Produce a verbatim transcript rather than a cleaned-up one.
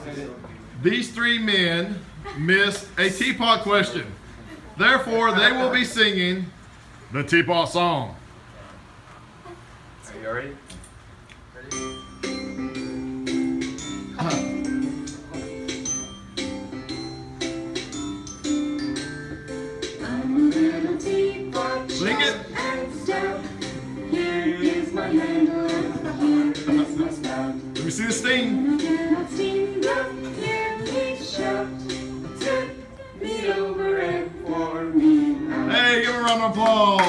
These three men missed a teapot question. Therefore, they will be singing the teapot song. Are you ready? Ready? I'm a little teapot. Sing it. And stout. Here is my handle. Here is my spout. Let me see the steam. Cannot steam the clearly shout. Tip me over and pour me out. Hey, give a round of applause.